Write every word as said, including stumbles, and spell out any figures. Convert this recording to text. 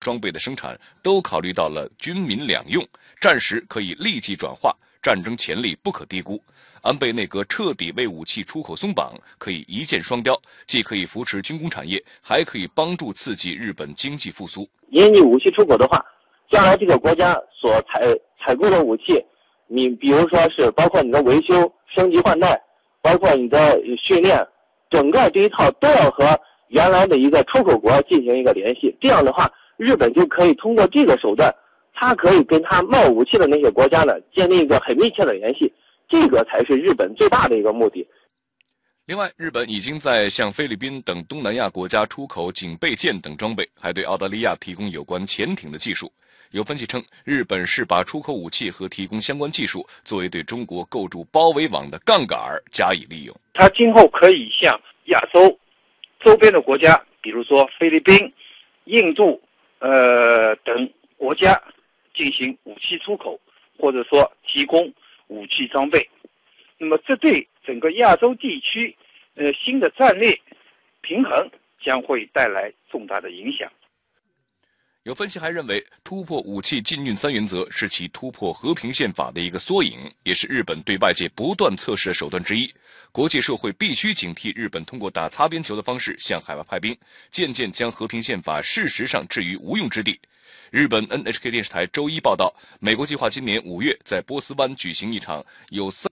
装备的生产都考虑到了军民两用，战时可以立即转化，战争潜力不可低估。安倍内阁彻底为武器出口松绑，可以一箭双雕，既可以扶持军工产业，还可以帮助刺激日本经济复苏。 引你武器出口的话，将来这个国家所采采购的武器，你比如说是包括你的维修、升级换代，包括你的训练，整个这一套都要和原来的一个出口国进行一个联系。这样的话，日本就可以通过这个手段，它可以跟它贸武器的那些国家呢建立一个很密切的联系。这个才是日本最大的一个目的。 另外，日本已经在向菲律宾等东南亚国家出口警备舰等装备，还对澳大利亚提供有关潜艇的技术。有分析称，日本是把出口武器和提供相关技术作为对中国构筑包围网的杠杆加以利用。 它今后可以向亚洲周边的国家，比如说菲律宾、印度呃等国家进行武器出口，或者说提供武器装备。那么这对整个亚洲地区呃新的战略平衡将会带来重大的影响。 有分析还认为，突破武器禁运三原则是其突破和平宪法的一个缩影，也是日本对外界不断测试的手段之一。国际社会必须警惕日本通过打擦边球的方式向海外派兵，渐渐将和平宪法事实上置于无用之地。日本 N H K 电视台周一报道，美国计划今年五月在波斯湾举行一场有三